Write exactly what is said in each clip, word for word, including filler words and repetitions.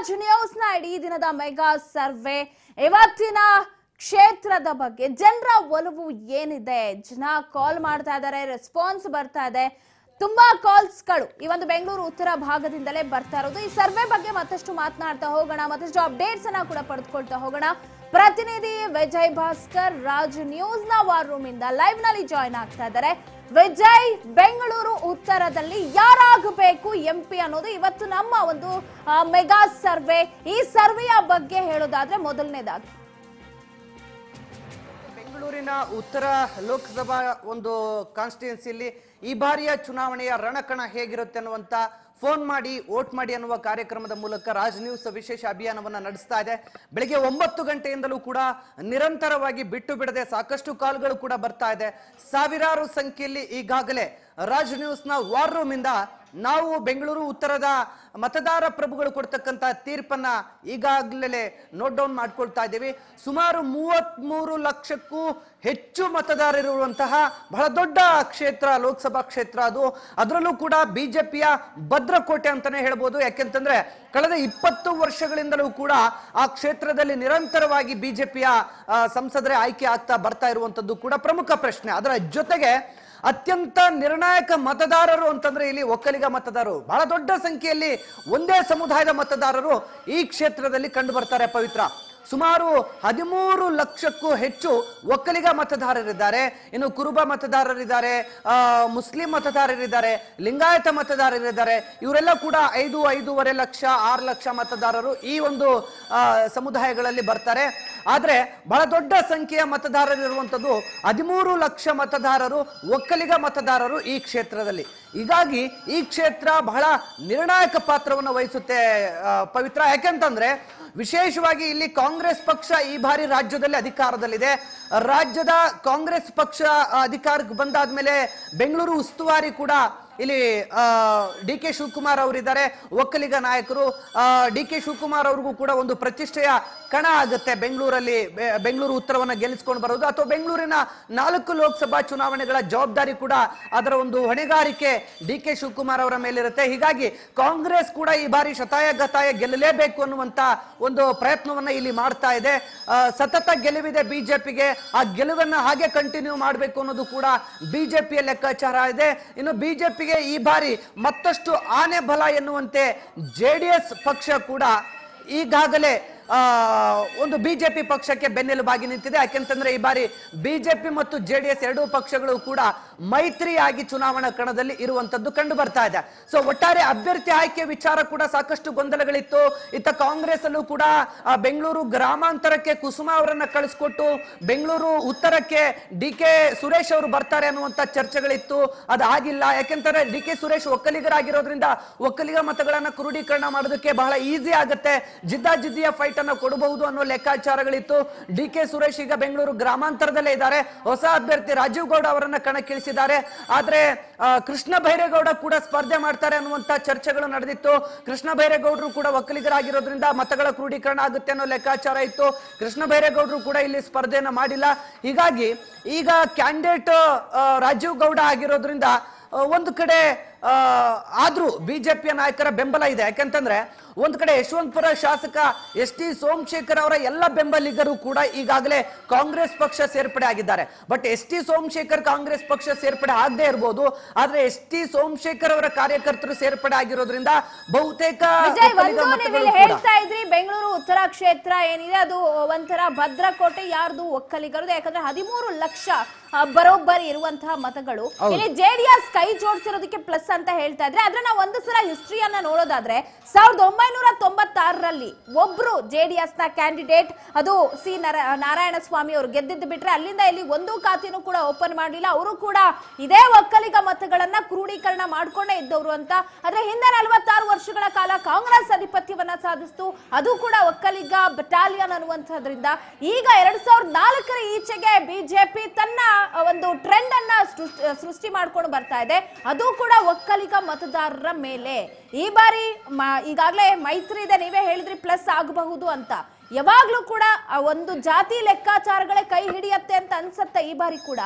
Raj news ನ ಇಡೀ ದಿನದ ಮೆಗಾ ಸರ್ವೆ ಇವತ್ತಿನ ಕ್ಷೇತ್ರದ ಬಗ್ಗೆ ಜನರ ಒಲವು ಏನಿದೆ, ಜನ ಕಾಲ್ ಮಾಡ್ತಾ ಇದ್ದಾರೆ, ರೆಸ್ಪಾನ್ಸ್ ಬರ್ತಾ ಇದೆ, ತುಂಬಾ ಕಾಲ್ಸ್ ಗಳು ಈ ಒಂದು ಬೆಂಗಳೂರು ಉತ್ತರ ಭಾಗದಿಂದಲೇ ಬರ್ತಾ ಇರೋದು. ಈ ಸರ್ವೆ ಬಗ್ಗೆ ಮತ್ತಷ್ಟು ಮಾತನಾಡ್ತಾ ಹೋಗೋಣ, ಮತ್ತಷ್ಟು ಅಪ್ಡೇಟ್ಸ್ ಅನ್ನ ಕೂಡ ಪಡೆದುಕೊಳ್ತಾ ಹೋಗೋಣ. ಪ್ರತಿನಿಧಿ ವಿಜಯ್ ಭಾಸ್ಕರ್ ರಾಜ್ ನ್ಯೂಸ್ ನ ವಾರ್ ರೂಮ್ ಇಂದ ಲೈವ್ ನಲ್ಲಿ ಜಾಯಿನ್ ಆಗ್ತಾ ಇದ್ದಾರೆ. ವಿಜಯ್, ಬೆಂಗಳೂರು ಉತ್ತರದಲ್ಲಿ ಯಾರಾಗಬೇಕು ಎಂಪಿ ಅನ್ನೋದು ಇವತ್ತು ನಮ್ಮ ಒಂದು ಮೆಗಾ ಸರ್ವೆ. ಈ ಸರ್ವೆಯ ಬಗ್ಗೆ ಹೇಳೋದಾದ್ರೆ ಮೊದಲನೇದಾಗಿ ಬೆಂಗಳೂರಿನ ಉತ್ತರ ಲೋಕಸಭಾ ಒಂದು ಕಾನ್ಸ್ಟಿಟ್ಯೂನ್ಸಿಯಲ್ಲಿ ಈ ಬಾರಿಯ ಚುನಾವಣೆಯ ರಣಕಣ ಹೇಗಿರುತ್ತೆ ಅನ್ನುವಂತ ಫೋನ್ ಮಾಡಿ ವೋಟ್ ಮಾಡಿ ಅನ್ನುವ ಕಾರ್ಯಕ್ರಮದ ಮೂಲಕ ರಾಜ್ ನ್ಯೂಸ್ ವಿಶೇಷ ಅಭಿಯಾನವನ್ನ ನಡೆಸ್ತಾ ಇದೆ. ಬೆಳಿಗ್ಗೆ ಒಂಬತ್ತು ಗಂಟೆಯಿಂದಲೂ ಕೂಡ ನಿರಂತರವಾಗಿ ಬಿಟ್ಟು ಬಿಡದೆ ಸಾಕಷ್ಟು ಕಾಲ್ಗಳು ಕೂಡ ಬರ್ತಾ ಇದೆ. ಸಾವಿರಾರು ಸಂಖ್ಯೆಯಲ್ಲಿ ಈಗಾಗಲೇ ರಾಜ್ ನ್ಯೂಸ್ ನ ವಾರ್ ರೂಮ್ ಇಂದ ನಾವು ಬೆಂಗಳೂರು ಉತ್ತರದ ಮತದಾರ ಪ್ರಭುಗಳು ಕೊಡ್ತಕ್ಕಂತ ತೀರ್ಪನ್ನ ಈಗಾಗಲೇ ನೋಟ್ ಡೌನ್ ಮಾಡ್ಕೊಳ್ತಾ ಇದ್ದೀವಿ. ಸುಮಾರು ಮೂವತ್ತ್ ಮೂರು ಲಕ್ಷಕ್ಕೂ ಹೆಚ್ಚು ಮತದಾರರಿರುವಂತಹ ಬಹಳ ದೊಡ್ಡ ಕ್ಷೇತ್ರ, ಲೋಕಸಭಾ ಕ್ಷೇತ್ರ ಅದು. ಅದರಲ್ಲೂ ಕೂಡ ಬಿಜೆಪಿಯ ಭದ್ರಕೋಟೆ ಅಂತಾನೆ ಹೇಳ್ಬೋದು. ಯಾಕೆಂತಂದ್ರೆ ಕಳೆದ ಇಪ್ಪತ್ತು ವರ್ಷಗಳಿಂದಲೂ ಕೂಡ ಆ ಕ್ಷೇತ್ರದಲ್ಲಿ ನಿರಂತರವಾಗಿ ಬಿಜೆಪಿಯ ಸಂಸದರೇ ಆಯ್ಕೆ ಆಗ್ತಾ ಬರ್ತಾ ಇರುವಂತದ್ದು ಕೂಡ ಪ್ರಮುಖ ಪ್ರಶ್ನೆ. ಅದರ ಜೊತೆಗೆ ಅತ್ಯಂತ ನಿರ್ಣಾಯಕ ಮತದಾರರು ಅಂತಂದ್ರೆ ಇಲ್ಲಿ ಒಕ್ಕಲಿಗ ಮತದಾರರು ಬಹಳ ದೊಡ್ಡ ಸಂಖ್ಯೆಯಲ್ಲಿ ಒಂದೇ ಸಮುದಾಯದ ಮತದಾರರು ಈ ಕ್ಷೇತ್ರದಲ್ಲಿ ಕಂಡು ಬರ್ತಾರೆ. ಪವಿತ್ರ ಸುಮಾರು ಹದಿಮೂರು ಲಕ್ಷಕ್ಕೂ ಹೆಚ್ಚು ಒಕ್ಕಲಿಗ ಮತದಾರರಿದ್ದಾರೆ. ಇನ್ನು ಕುರುಬ ಮತದಾರರಿದ್ದಾರೆ, ಆ ಮುಸ್ಲಿಂ ಮತದಾರರಿದ್ದಾರೆ, ಲಿಂಗಾಯತ ಮತದಾರರಿದ್ದಾರೆ. ಇವರೆಲ್ಲ ಕೂಡ ಐದು ಐದೂವರೆ ಲಕ್ಷ ಆರು ಲಕ್ಷ ಮತದಾರರು ಈ ಒಂದು ಸಮುದಾಯಗಳಲ್ಲಿ ಬರ್ತಾರೆ. ಆದ್ರೆ ಬಹಳ ದೊಡ್ಡ ಸಂಖ್ಯೆಯ ಮತದಾರರಿರುವಂಥದ್ದು ಹದಿಮೂರು ಲಕ್ಷ ಮತದಾರರು ಒಕ್ಕಲಿಗ ಮತದಾರರು ಈ ಕ್ಷೇತ್ರದಲ್ಲಿ. ಹೀಗಾಗಿ ಈ ಕ್ಷೇತ್ರ ಬಹಳ ನಿರ್ಣಾಯಕ ಪಾತ್ರವನ್ನು ವಹಿಸುತ್ತೆ ಪವಿತ್ರ. ಯಾಕೆಂತಂದ್ರೆ ವಿಶೇಷವಾಗಿ ಇಲ್ಲಿ ಕಾಂಗ್ರೆಸ್ ಪಕ್ಷ ಈ ಬಾರಿ ರಾಜ್ಯದಲ್ಲಿ ಅಧಿಕಾರದಲ್ಲಿದೆ. ರಾಜ್ಯದ ಕಾಂಗ್ರೆಸ್ ಪಕ್ಷ ಅಧಿಕಾರಕ್ಕೆ ಬಂದಾದ್ಮೇಲೆ ಬೆಂಗಳೂರು ಉಸ್ತುವಾರಿ ಕೂಡ ಇಲ್ಲಿ ಡಿ ಕೆ ಶಿವಕುಮಾರ್ ಅವರಿದ್ದಾರೆ, ಒಕ್ಕಲಿಗ ನಾಯಕರು. ಡಿ ಕೆ ಶಿವಕುಮಾರ್ ಅವ್ರಿಗೂ ಕೂಡ ಒಂದು ಪ್ರತಿಷ್ಠೆಯ ಕಣ ಆಗುತ್ತೆ ಬೆಂಗಳೂರಲ್ಲಿ ಬೆಂಗಳೂರು ಉತ್ತರವನ್ನ ಗೆಲ್ಲಿಸ್ಕೊಂಡು ಬರೋದು, ಅಥವಾ ಬೆಂಗಳೂರಿನ ನಾಲ್ಕು ಲೋಕಸಭಾ ಚುನಾವಣೆಗಳ ಜವಾಬ್ದಾರಿ ಕೂಡ ಅದರ ಒಂದು ಹೊಣೆಗಾರಿಕೆ ಡಿ ಕೆ ಶಿವಕುಮಾರ್ ಅವರ ಮೇಲಿರುತ್ತೆ. ಹೀಗಾಗಿ ಕಾಂಗ್ರೆಸ್ ಕೂಡ ಈ ಬಾರಿ ಶತಾಯ ಗತಾಯ ಗೆಲ್ಲಲೇಬೇಕು ಅನ್ನುವಂತ ಒಂದು ಪ್ರಯತ್ನವನ್ನ ಇಲ್ಲಿ ಮಾಡ್ತಾ ಇದೆ. ಸತತ ಗೆಲುವಿದೆ ಬಿಜೆಪಿಗೆ, ಆ ಗೆಲುವನ್ನ ಹಾಗೆ ಕಂಟಿನ್ಯೂ ಮಾಡಬೇಕು ಅನ್ನೋದು ಕೂಡ ಬಿಜೆಪಿಯ ಲೆಕ್ಕಾಚಾರ ಇದೆ. ಇನ್ನು ಬಿಜೆಪಿಗೆ ಈ ಬಾರಿ ಮತ್ತಷ್ಟು ಆನೆ ಬಲ ಎನ್ನುವಂತೆ ಜೆಡಿಎಸ್ ಪಕ್ಷ ಕೂಡ ಈಗಾಗಲೇ ಆ ಒಂದು ಬಿಜೆಪಿ ಪಕ್ಷಕ್ಕೆ ಬೆನ್ನೆಲುಬಾಗಿ ನಿಂತಿದೆ. ಯಾಕೆಂತಂದ್ರೆ ಈ ಬಾರಿ ಬಿಜೆಪಿ ಮತ್ತು ಜೆಡಿಎಸ್ ಎರಡೂ ಪಕ್ಷಗಳು ಕೂಡ ಮೈತ್ರಿಯಾಗಿ ಚುನಾವಣಾ ಕಣದಲ್ಲಿ ಇರುವಂತದ್ದು ಕಂಡು ಬರ್ತಾ ಇದೆ. ಸೊ ಒಟ್ಟಾರೆ ಅಭ್ಯರ್ಥಿ ಆಯ್ಕೆ ವಿಚಾರ ಕೂಡ ಸಾಕಷ್ಟು ಗೊಂದಲಗಳಿತ್ತು. ಇತ್ತ ಕಾಂಗ್ರೆಸ್ ಅಲ್ಲೂ ಕೂಡ ಬೆಂಗಳೂರು ಗ್ರಾಮಾಂತರಕ್ಕೆ ಕುಸುಮ ಅವರನ್ನ ಕಳಿಸ್ಕೊಟ್ಟು ಬೆಂಗಳೂರು ಉತ್ತರಕ್ಕೆ ಡಿ ಕೆ ಸುರೇಶ್ ಅವರು ಬರ್ತಾರೆ ಅನ್ನುವಂತ ಚರ್ಚೆಗಳಿತ್ತು. ಅದಾಗಿಲ್ಲ. ಯಾಕೆಂತಂದ್ರೆ ಡಿ ಕೆ ಸುರೇಶ್ ಒಕ್ಕಲಿಗರಾಗಿರೋದ್ರಿಂದ ಒಕ್ಕಲಿಗ ಮತಗಳನ್ನ ಕ್ರೋಢೀಕರಣ ಮಾಡೋದಕ್ಕೆ ಬಹಳ ಈಸಿ ಆಗುತ್ತೆ, ಜಿದ್ದಾಜಿದ್ದಿಯ ಫೈಟ್ ಅನ್ನು ಕೊಡಬಹುದು ಅನ್ನೋ ಲೆಕ್ಕಾಚಾರಗಳಿತ್ತು. ಡಿ ಕೆ ಸುರೇಶ್ ಈಗ ಬೆಂಗಳೂರು ಗ್ರಾಮಾಂತರದಲ್ಲೇ ಇದ್ದಾರೆ. ಹೊಸ ಅಭ್ಯರ್ಥಿ ರಾಜೀವ್ ಗೌಡ ಅವರನ್ನ ಕಣಕ್ಕಿಳಿಸಿದ್ದಾರೆ. ಆದ್ರೆ ಕೃಷ್ಣ ಬೈರೇಗೌಡ ಕೂಡ ಸ್ಪರ್ಧೆ ಮಾಡ್ತಾರೆ ಅನ್ನುವಂತ ಚರ್ಚೆಗಳು ನಡೆದಿತ್ತು. ಕೃಷ್ಣ ಬೈರೇಗೌಡರು ಕೂಡ ಒಕ್ಕಲಿಗರಾಗಿರೋದ್ರಿಂದ ಮತಗಳ ಕ್ರೋಢೀಕರಣ ಆಗುತ್ತೆ ಅನ್ನೋ ಲೆಕ್ಕಾಚಾರ ಇತ್ತು. ಕೃಷ್ಣ ಬೈರೇಗೌಡರು ಕೂಡ ಇಲ್ಲಿ ಸ್ಪರ್ಧೆಯನ್ನ ಮಾಡಿಲ್ಲ. ಹೀಗಾಗಿ ಈಗ ಕ್ಯಾಂಡಿಡೇಟ್ ರಾಜೀವ್ ಗೌಡ ಆಗಿರೋದ್ರಿಂದ ಒಂದು ಕಡೆ ಆದ್ರೂ ಬಿಜೆಪಿಯ ನಾಯಕರ ಬೆಂಬಲ ಇದೆ. ಯಾಕಂತಂದ್ರೆ ಒಂದ್ ಕಡೆ ಯಶವಂತಪುರ ಶಾಸಕ ಎಸ್ ಟಿ ಸೋಮಶೇಖರ್ ಅವರ ಎಲ್ಲ ಬೆಂಬಲಿಗರು ಕೂಡ ಈಗಾಗಲೇ ಕಾಂಗ್ರೆಸ್ ಪಕ್ಷ ಸೇರ್ಪಡೆ ಆಗಿದ್ದಾರೆ. But S T Somashekar Congress ಪಕ್ಷ ಸೇರ್ಪಡೆ ಆಗದೆ ಇರಬಹುದು, ಆದ್ರೆ ಎಸ್ ಟಿ ಸೋಮಶೇಖರ್ ಅವರ ಕಾರ್ಯಕರ್ತರು ಸೇರ್ಪಡೆ ಆಗಿರೋದ್ರಿಂದ ಬಹುತೇಕ ಹೇಳ್ತಾ ಇದ್ರಿ ಬೆಂಗಳೂರು ಉತ್ತರ ಕ್ಷೇತ್ರ ಏನಿದೆ ಅದು ಒಂಥರ ಭದ್ರಕೋಟೆ ಯಾರ್ದು, ಒಕ್ಕಲಿಗರದು. ಯಾಕಂದ್ರೆ ಹದಿಮೂರು ಲಕ್ಷ ಬರೋಬ್ಬರಿ ಇರುವಂತಹ ಮತಗಳು ಇಲ್ಲಿ ಜೆಡಿಎಸ್ ಕೈ ಜೋಡಿಸಿರೋದಕ್ಕೆ ಪ್ಲಸ್ ಅಂತ ಹೇಳ್ತಾ ಇದ್ರೆ. ಆದ್ರೆ ನಾವು ಒಂದು ಸಲ ಹಿಸ್ಟ್ರಿಯನ್ನ ನೋಡೋದಾದ್ರೆ ಸಾವಿರದ ಒಂಬೈನೂರ ತೊಂಬತ್ತಾರರಲ್ಲಿ ಒಬ್ರು ಜೆಡಿಎಸ್ ನ ಕ್ಯಾಂಡಿಡೇಟ್ ಅದು ಸಿ ನಾರಾಯಣ ಸ್ವಾಮಿ ಅವರು ಗೆದ್ದಿದ್ದು ಬಿಟ್ರೆ ಅಲ್ಲಿಂದ ಇಲ್ಲಿ ಒಂದು ಖಾತೆನೂ ಕೂಡ ಓಪನ್ ಮಾಡಲಿಲ್ಲ. ಅವರು ಕೂಡ ಇದೇ ಒಕ್ಕಲಿಗ ಮತಗಳನ್ನ ಕ್ರೋಢೀಕರಣ ಮಾಡ್ಕೊಂಡೇ ಇದ್ದವರು ಅಂತ. ಆದ್ರೆ ಹಿಂದೆ ನಲವತ್ತಾರು ವರ್ಷಗಳ ಕಾಲ ಕಾಂಗ್ರೆಸ್ ಆಧಿಪತ್ಯವನ್ನ ಸಾಧಿಸ್ತು, ಅದು ಕೂಡ ಒಕ್ಕಲಿಗ ಬಟಾಲಿಯನ್ ಅನ್ನುವಂಥದ್ರಿಂದ. ಈಗ ಎರಡ್ ಸಾವಿರದ ನಾಲ್ಕರ ಈಚೆಗೆ ಬಿಜೆಪಿ ತನ್ನ ಒಂದು ಟ್ರೆಂಡ್ ಅನ್ನ ಸೃಷ್ಟಿ ಮಾಡ್ಕೊಂಡು ಬರ್ತಾ ಇದೆ, ಅದು ಕೂಡ ಒಕ್ಕಲಿಗ ಮತದಾರರ ಮೇಲೆ. ಈ ಬಾರಿ ಈಗಾಗಲೇ ಮೈತ್ರಿ ಇದೆ, ನೀವೇ ಹೇಳಿದ್ರಿ ಪ್ಲಸ್ ಆಗಬಹುದು ಅಂತ. ಯಾವಾಗ್ಲೂ ಕೂಡ ಒಂದು ಜಾತಿ ಲೆಕ್ಕಾಚಾರಗಳೇ ಕೈ ಹಿಡಿಯತ್ತೆ ಅಂತ ಅನ್ಸತ್ತೆ ಈ ಬಾರಿ ಕೂಡ.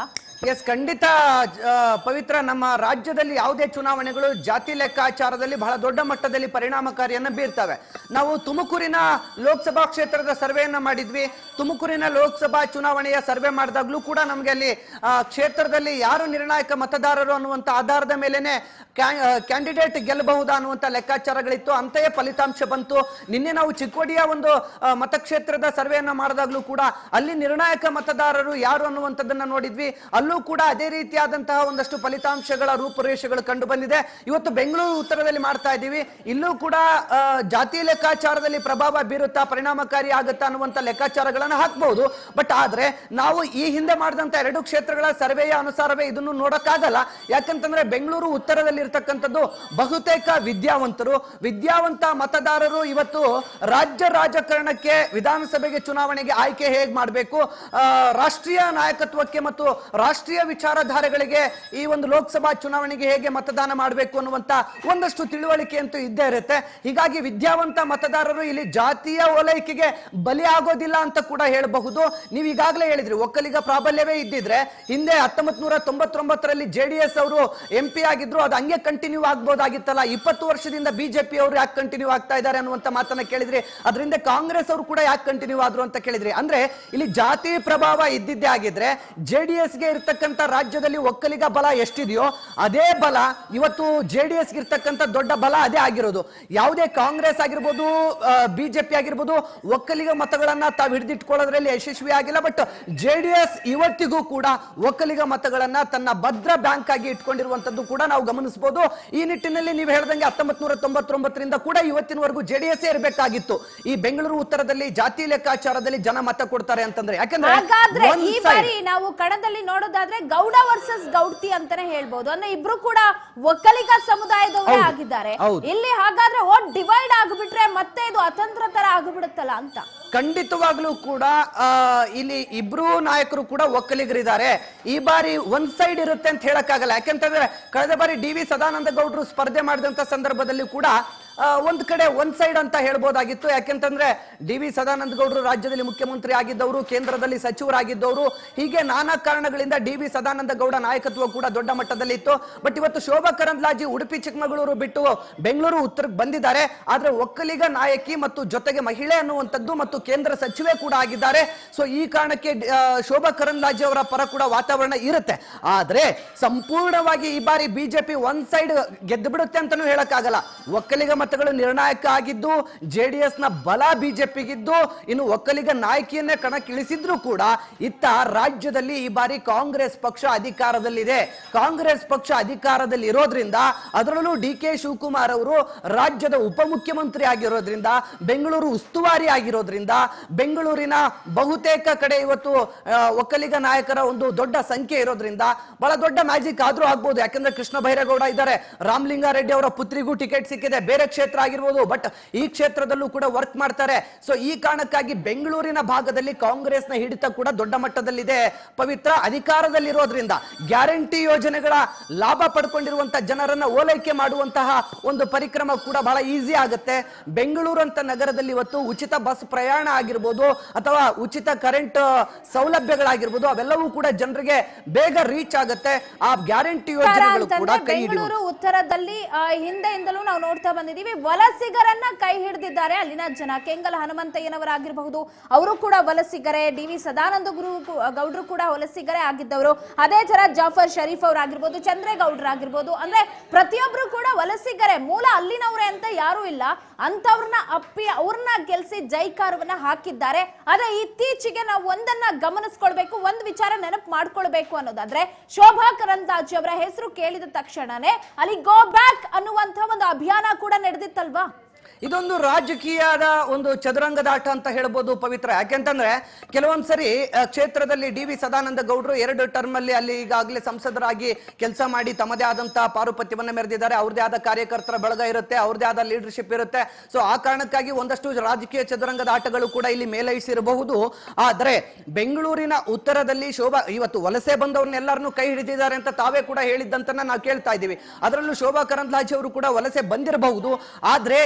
ಎಸ್ ಖಂಡಿತ ಪವಿತ್ರ, ನಮ್ಮ ರಾಜ್ಯದಲ್ಲಿ ಯಾವುದೇ ಚುನಾವಣೆಗಳು ಜಾತಿ ಲೆಕ್ಕಾಚಾರದಲ್ಲಿ ಬಹಳ ದೊಡ್ಡ ಮಟ್ಟದಲ್ಲಿ ಪರಿಣಾಮಕಾರಿಯನ್ನ ಬೀರ್ತವೆ. ನಾವು ತುಮಕೂರಿನ ಲೋಕಸಭಾ ಕ್ಷೇತ್ರದ ಸರ್ವೆಯನ್ನ ಮಾಡಿದ್ವಿ. ತುಮಕೂರಿನ ಲೋಕಸಭಾ ಚುನಾವಣೆಯ ಸರ್ವೆ ಮಾಡಿದಾಗ್ಲೂ ಕೂಡ ನಮ್ಗೆ ಅಲ್ಲಿ ಕ್ಷೇತ್ರದಲ್ಲಿ ಯಾರು ನಿರ್ಣಾಯಕ ಮತದಾರರು ಅನ್ನುವಂತ ಆಧಾರದ ಮೇಲೆನೆ ಕ್ಯಾಂಡಿಡೇಟ್ ಗೆಲ್ಲಬಹುದಾ ಅನ್ನುವಂತ ಲೆಕ್ಕಾಚಾರಗಳಿತ್ತು. ಅಂತೆಯೇ ಫಲಿತಾಂಶ ಬಂತು. ನಿನ್ನೆ ನಾವು ಚಿಕ್ಕೋಡಿಯ ಒಂದು ಮತಕ್ಷೇತ್ರದ ಸರ್ವೆಯನ್ನ ಮಾಡಿದಾಗ್ಲೂ ಕೂಡ ಅಲ್ಲಿ ನಿರ್ಣಾಯಕ ಮತದಾರರು ಯಾರು ಅನ್ನುವಂಥದ್ದನ್ನ ನೋಡಿದ್ವಿ. ಅಲ್ಲೂ ಕೂಡ ಅದೇ ರೀತಿಯಾದಂತಹ ಒಂದಷ್ಟು ಫಲಿತಾಂಶಗಳ ರೂಪುರೇಷೆಗಳು ಕಂಡು ಬಂದಿದೆ. ಇವತ್ತು ಬೆಂಗಳೂರು ಉತ್ತರದಲ್ಲಿ ಮಾಡ್ತಾ ಇದ್ದೀವಿ. ಇಲ್ಲೂ ಕೂಡ ಜಾತಿ ಲೆಕ್ಕಾಚಾರದಲ್ಲಿ ಪ್ರಭಾವ ಬೀರುತ್ತಾ, ಪರಿಣಾಮಕಾರಿ ಆಗುತ್ತಾ ಅನ್ನುವಂಥ ಲೆಕ್ಕಾಚಾರಗಳನ್ನು ಹಾಕಬಹುದು. ಬಟ್ ಆದ್ರೆ ನಾವು ಈ ಹಿಂದೆ ಮಾಡಿದಂತ ಎರಡು ಕ್ಷೇತ್ರಗಳ ಸರ್ವೆಯ ಅನುಸಾರವೇ ಇದನ್ನು ನೋಡಕ್ಕಾಗಲ್ಲ. ಯಾಕಂತಂದ್ರೆ ಬೆಂಗಳೂರು ಉತ್ತರದಲ್ಲಿ ಇರ್ತಕ್ಕಂಥದ್ದು ಬಹುತೇಕ ವಿದ್ಯಾವಂತರು, ವಿದ್ಯಾವಂತ ಮತದಾರರು ಇವತ್ತು ರಾಜ್ಯ ರಾಜಕಾರಣಕ್ಕೆ, ವಿಧಾನಸಭೆಗೆ, ಚುನಾವಣೆಗೆ ಆಯ್ಕೆ ಹೇಗೆ ಮಾಡಬೇಕು, ರಾಷ್ಟ್ರೀಯ ನಾಯಕತ್ವಕ್ಕೆ ಮತ್ತು ರಾಷ್ಟ್ರೀಯ ವಿಚಾರಧಾರೆಗಳಿಗೆ ಈ ಒಂದು ಲೋಕಸಭಾ ಚುನಾವಣೆಗೆ ಹೇಗೆ ಮತದಾನ ಮಾಡಬೇಕು ಅನ್ನುವಂತ ಒಂದಷ್ಟು ತಿಳುವಳಿಕೆ ಅಂತೂ ಇದ್ದೇ ಇರುತ್ತೆ. ಹೀಗಾಗಿ ವಿದ್ಯಾವಂತ ಮತದಾರರು ಇಲ್ಲಿ ಜಾತಿಯ ಓಲೈಕೆಗೆ ಬಲಿ ಆಗೋದಿಲ್ಲ ಅಂತ ಕೂಡ ಹೇಳಬಹುದು. ನೀವು ಈಗಾಗಲೇ ಹೇಳಿದ್ರಿ ಒಕ್ಕಲಿಗ ಪ್ರಾಬಲ್ಯವೇ ಇದ್ದಿದ್ರೆ ಹಿಂದೆ ಹತ್ತೊಂಬತ್ ನೂರ ತೊಂಬತ್ತೊಂಬತ್ತರಲ್ಲಿ ಜೆಡಿಎಸ್ ಅವರು ಎಂ ಪಿ ಆಗಿದ್ರು, ಅದು ಹಂಗೆ ಕಂಟಿನ್ಯೂ ಆಗ್ಬೋದಾಗಿತ್ತಲ್ಲ. ಇಪ್ಪತ್ತು ವರ್ಷದಿಂದ ಬಿಜೆಪಿ ಅವರು ಯಾಕೆ ಕಂಟಿನ್ಯೂ ಆಗ್ತಾ ಇದ್ದಾರೆ ಅನ್ನುವಂತ ಮಾತನ್ನ ಕೇಳಿದ್ರಿ. ಅದರಿಂದ ಕಾಂಗ್ರೆಸ್ ಅವರು ಕೂಡ ಯಾಕೆ ಕಂಟಿನ್ಯೂ ಆದ್ರು ಅಂತ ಕೇಳಿದ್ರಿ. ಅಂದ್ರೆ ಇಲ್ಲಿ ಜಾತಿ ಪ್ರಭಾವ ಇದ್ದಿದ್ದೇ ಆಗಿದ್ರೆ ಜೆಡಿಎಸ್ ಗೆ ಇರ್ತಕ್ಕಂಥ ರಾಜ್ಯದಲ್ಲಿ ಒಕ್ಕಲಿಗ ಬಲ ಎಷ್ಟಿದೆಯೋ ಅದೇ ಬಲ ಇವತ್ತು ಜೆಡಿಎಸ್ ಗೆ ಇರ್ತಕ್ಕಂಥ ದೊಡ್ಡ ಬಲ ಅದೇ ಆಗಿರೋದು. ಯಾವುದೇ ಕಾಂಗ್ರೆಸ್ ಆಗಿರ್ಬೋದು, ಬಿಜೆಪಿ ಆಗಿರ್ಬೋದು, ಒಕ್ಕಲಿಗ ಮತಗಳನ್ನ ತಾವು ಹಿಡಿದಿಟ್ಕೊಳ್ಳೋದ್ರಲ್ಲಿ ಯಶಸ್ವಿ ಆಗಿಲ್ಲ. ಬಟ್ ಜೆಡಿಎಸ್ ಇವತ್ತಿಗೂ ಕೂಡ ಒಕ್ಕಲಿಗ ಮತಗಳನ್ನ ತನ್ನ ಭದ್ರ ಬ್ಯಾಂಕ್ ಆಗಿ ಇಟ್ಕೊಂಡಿರುವಂತದ್ದು ಕೂಡ ನಾವು ಗಮನಿಸಬಹುದು. ಈ ನಿಟ್ಟಿನಲ್ಲಿ ನೀವು ಹೇಳ್ದಂಗೆ ಹತ್ತೊಂಬತ್ ನೂರ ತೊಂಬತ್ತೊಂಬತ್ತರಿಂದ ಕೂಡ ಇವತ್ತಿನವರೆಗೂ ಜೆಡಿಎಸ್ ಇರಬೇಕಾಗಿತ್ತು. ಈ ಬೆಂಗಳೂರು ಉತ್ತರದಲ್ಲಿ ಜಾತಿ ಲೆಕ್ಕಾಚಾರದಲ್ಲಿ ಜನ ಮತ ಕೊಡ್ತಾರೆ ಅಂತಂದ್ರೆ, ಯಾಕಂದ್ರೆ ಈ ಬಾರಿ ನಾವು ಕಣದಲ್ಲಿ ನೋಡೋದಾದ್ರೆ ಗೌಡ ವರ್ಸಸ್ ಗೌಡ್ತಿ ಅಂತಾನೆ ಹೇಳ್ಬಹುದು. ಅಂದ್ರೆ ಇಬ್ರು ಕೂಡ ಒಕ್ಕಲಿಗ ಸಮುದಾಯದವರೇ ಆಗಿದ್ದಾರೆ. ಇಲ್ಲಿ ಹಾಗಾದ್ರೆ ಓಟ್ ಡಿವೈಡ್ ಆಗಿಬಿಟ್ರೆ ಮತ್ತೆ ಇದು ಅತಂತ್ರ ತರ ಆಗಿಬಿಡುತ್ತಲ್ಲ ಅಂತ. ಖಂಡಿತವಾಗ್ಲೂ ಕೂಡ ಇಲ್ಲಿ ಇಬ್ರು ನಾಯಕರು ಕೂಡ ಒಕ್ಕಲಿಗರಿದ್ದಾರೆ. ಈ ಬಾರಿ ಒಂದ್ ಸೈಡ್ ಇರುತ್ತೆ ಅಂತ ಹೇಳಕ್ಕಾಗಲ್ಲ. ಯಾಕೆಂತಂದ್ರೆ ಕಳೆದ ಬಾರಿ ಡಿ ವಿ ಸದಾನಂದ ಗೌಡರು ಸ್ಪರ್ಧೆ ಮಾಡಿದಂತ ಸಂದರ್ಭದಲ್ಲಿ ಕೂಡ ಒಂದ್ ಕಡೆ ಒಂದ್ ಸೈಡ್ ಅಂತ ಹೇಳ್ಬೋದಾಗಿತ್ತು. ಯಾಕೆಂತಂದ್ರೆ ಡಿ ವಿ ಸದಾನಂದ ಗೌಡರು ರಾಜ್ಯದಲ್ಲಿ ಮುಖ್ಯಮಂತ್ರಿ ಆಗಿದ್ದವರು, ಕೇಂದ್ರದಲ್ಲಿ ಸಚಿವರಾಗಿದ್ದವರು, ಹೀಗೆ ನಾನಾ ಕಾರಣಗಳಿಂದ ಡಿ ವಿ ಸದಾನಂದ ಗೌಡ ನಾಯಕತ್ವ ಕೂಡ ದೊಡ್ಡ ಮಟ್ಟದಲ್ಲಿ ಇತ್ತು. ಬಟ್ ಇವತ್ತು ಶೋಭಾ ಕರಂದ್ಲಾಜೆ ಉಡುಪಿ ಚಿಕ್ಕಮಗಳೂರು ಬಿಟ್ಟು ಬೆಂಗಳೂರು ಉತ್ತರಕ್ಕೆ ಬಂದಿದ್ದಾರೆ. ಆದ್ರೆ ಒಕ್ಕಲಿಗ ನಾಯಕಿ ಮತ್ತು ಜೊತೆಗೆ ಮಹಿಳೆ ಅನ್ನುವಂಥದ್ದು ಮತ್ತು ಕೇಂದ್ರ ಸಚಿವೆ ಕೂಡ ಆಗಿದ್ದಾರೆ. ಸೊ ಈ ಕಾರಣಕ್ಕೆ ಶೋಭಾ ಕರಂದ್ಲಾಜೆ ಅವರ ಪರ ಕೂಡ ವಾತಾವರಣ ಇರುತ್ತೆ. ಆದ್ರೆ ಸಂಪೂರ್ಣವಾಗಿ ಈ ಬಾರಿ ಬಿಜೆಪಿ ಒಂದ್ ಸೈಡ್ ಗೆದ್ದು ಬಿಡುತ್ತೆ ಅಂತಾನೂ ಹೇಳಕ್ಕಾಗಲ್ಲ. ಒಕ್ಕಲಿಗ ಮತಗಳು ನಿರ್ಣಾಯಕ ಆಗಿದ್ದು ಜೆಡಿಎಸ್ ನ ಬಲ ಬಿಜೆಪಿಗಿದ್ದು, ಇನ್ನು ಒಕ್ಕಲಿಗ ನಾಯಕಿಯನ್ನೇ ಕಣಕ್ಕಿಳಿಸಿದ್ರು ಕೂಡ ಇತ್ತ ರಾಜ್ಯದಲ್ಲಿ ಈ ಬಾರಿ ಕಾಂಗ್ರೆಸ್ ಪಕ್ಷ ಅಧಿಕಾರದಲ್ಲಿದೆ. ಕಾಂಗ್ರೆಸ್ ಪಕ್ಷ ಅಧಿಕಾರದಲ್ಲಿ ಇರೋದ್ರಿಂದ, ಅದರಲ್ಲೂ ಡಿ ಕೆ ಶಿವಕುಮಾರ್ ಅವರು ರಾಜ್ಯದ ಉಪಮುಖ್ಯಮಂತ್ರಿ ಆಗಿರೋದ್ರಿಂದ, ಬೆಂಗಳೂರು ಉಸ್ತುವಾರಿ ಆಗಿರೋದ್ರಿಂದ, ಬೆಂಗಳೂರಿನ ಬಹುತೇಕ ಕಡೆ ಇವತ್ತು ಒಕ್ಕಲಿಗ ನಾಯಕರ ಒಂದು ದೊಡ್ಡ ಸಂಖ್ಯೆ ಇರೋದ್ರಿಂದ ಬಹಳ ದೊಡ್ಡ ಮ್ಯಾಜಿಕ್ ಆದ್ರೂ ಆಗ್ಬಹುದು. ಯಾಕಂದ್ರೆ ಕೃಷ್ಣ ಬೈರೇಗೌಡ ಇದ್ದಾರೆ, ರಾಮಲಿಂಗಾರೆಡ್ಡಿ ಅವರ ಪುತ್ರಿಗೂ ಟಿಕೆಟ್ ಸಿಕ್ಕಿದೆ, ಬೇರೆ ಕ್ಷೇತ್ರ ಆಗಿರ್ಬೋದು, ಬಟ್ ಈ ಕ್ಷೇತ್ರದಲ್ಲೂ ಕೂಡ ವರ್ಕ್ ಮಾಡ್ತಾರೆ. ಸೊ ಈ ಕಾರಣಕ್ಕಾಗಿ ಬೆಂಗಳೂರಿನ ಭಾಗದಲ್ಲಿ ಕಾಂಗ್ರೆಸ್ನ ಹಿಡಿತ ಕೂಡ ದೊಡ್ಡ ಮಟ್ಟದಲ್ಲಿದೆ. ಪವಿತ್ರ ಅಧಿಕಾರದಲ್ಲಿರೋದ್ರಿಂದ ಗ್ಯಾರಂಟಿ ಯೋಜನೆಗಳ ಲಾಭ ಪಡ್ಕೊಂಡಿರುವಂತಹ ಜನರನ್ನ ಓಲೈಕೆ ಮಾಡುವಂತಹ ಒಂದು ಪರಿಕ್ರಮ ಕೂಡ ಬಹಳ ಈಸಿ ಆಗುತ್ತೆ. ಬೆಂಗಳೂರು ಅಂತ ನಗರದಲ್ಲಿ ಇವತ್ತು ಉಚಿತ ಬಸ್ ಪ್ರಯಾಣ ಆಗಿರ್ಬೋದು ಅಥವಾ ಉಚಿತ ಕರೆಂಟ್ ಸೌಲಭ್ಯಗಳಾಗಿರ್ಬೋದು, ಅವೆಲ್ಲವೂ ಕೂಡ ಜನರಿಗೆ ಬೇಗ ರೀಚ್ ಆಗುತ್ತೆ. ಆ ಗ್ಯಾರಂಟಿ ಯೋಜನೆಗಳು ಕೂಡ ಕೈ ಬೆಂಗಳೂರು ಉತ್ತರದಲ್ಲಿ ಹಿಂದೆಯಿಂದಲೂ ನಾವು ನೋಡ್ತಾ ಬಂದಿದ್ದೀವಿ. ವಲಸಿಗರನ್ನ ಕೈ ಹಿಡಿದಿದ್ದಾರೆ ಅಲ್ಲಿನ ಜನ. ಕೆಂಗಲ ಹನುಮಂತಯ್ಯನವರಾಗಿರಬಹುದು, ಅವರು ಕೂಡ ವಲಸಿಗರೇ. ಡಿ ವಿ ಸದಾನಂದ ಗುರು ಗೌಡ್ರು ಕೂಡ ವಲಸಿಗರೇ ಆಗಿದ್ದವರು. ಅದೇ ತರ ಜಾಫರ್ ಶರೀಫ್ ಅವರಾಗಿರ್ಬೋದು, ಚಂದ್ರೇಗೌಡರಾಗಿರ್ಬೋದು. ಅಂದ್ರೆ ಪ್ರತಿಯೊಬ್ರು ಕೂಡ ವಲಸಿಗರೇ, ಮೂಲ ಅಲ್ಲಿನವರೇ ಅಂತ ಯಾರು ಇಲ್ಲ. ಅಂತವ್ರನ್ನ ಅಪ್ಪಿ ಅವ್ರನ್ನ ಗೆಲ್ಸಿ ಜೈಕಾರವನ್ನ ಹಾಕಿದ್ದಾರೆ. ಆದ್ರೆ ಇತ್ತೀಚೆಗೆ ನಾವು ಒಂದನ್ನ ಗಮನಿಸ್ಕೊಳ್ಬೇಕು, ಒಂದ್ ವಿಚಾರ ನೆನಪು ಮಾಡ್ಕೊಳ್ಬೇಕು ಅನ್ನೋದಾದ್ರೆ, ಶೋಭಾ ಕರಂದ್ಲಾಜೆ ಅವರ ಹೆಸರು ಕೇಳಿದ ತಕ್ಷಣನೇ ಅಲ್ಲಿ ಗೋ ಬ್ಯಾಕ್ ಅನ್ನುವಂತ ಒಂದು ಅಭಿಯಾನ ಕೂಡ ನಡೆದಿತ್ತಲ್ವಾ? ಇದೊಂದು ರಾಜಕೀಯದ ಒಂದು ಚದುರಂಗದಾಟ ಅಂತ ಹೇಳ್ಬೋದು ಪವಿತ್ರ. ಯಾಕೆಂತಂದ್ರೆ ಕೆಲವೊಂದ್ಸರಿ ಕ್ಷೇತ್ರದಲ್ಲಿ ಡಿ ವಿ ಸದಾನಂದ ಗೌಡರು ಎರಡು ಟರ್ಮ್ ಅಲ್ಲಿ ಅಲ್ಲಿ ಈಗಾಗಲೇ ಸಂಸದರಾಗಿ ಕೆಲಸ ಮಾಡಿ ತಮ್ಮದೇ ಆದಂತಹ ಪಾರುಪತ್ಯವನ್ನ ಮೆರೆದಿದ್ದಾರೆ. ಅವ್ರದೇ ಆದ ಕಾರ್ಯಕರ್ತರ ಬಳಗ ಇರುತ್ತೆ, ಅವ್ರದೇ ಆದ ಲೀಡರ್ಶಿಪ್ ಇರುತ್ತೆ. ಸೊ ಆ ಕಾರಣಕ್ಕಾಗಿ ಒಂದಷ್ಟು ರಾಜಕೀಯ ಚದುರಂಗದ ಆಟಗಳು ಕೂಡ ಇಲ್ಲಿ ಮೇಲೈಸಿರಬಹುದು. ಆದ್ರೆ ಬೆಂಗಳೂರಿನ ಉತ್ತರದಲ್ಲಿ ಶೋಭಾ ಇವತ್ತು ವಲಸೆ ಬಂದವ್ರನ್ನೆಲ್ಲರನ್ನು ಕೈ ಹಿಡಿದಿದ್ದಾರೆ ಅಂತ ತಾವೇ ಕೂಡ ಹೇಳಿದ್ದಂತ ನಾವು ಕೇಳ್ತಾ ಇದ್ದೀವಿ. ಅದರಲ್ಲೂ ಶೋಭಾ ಕರಂದ್ಲಾಜೆ ಅವರು ಕೂಡ ವಲಸೆ ಬಂದಿರಬಹುದು. ಆದ್ರೆ ಇವತ್ತು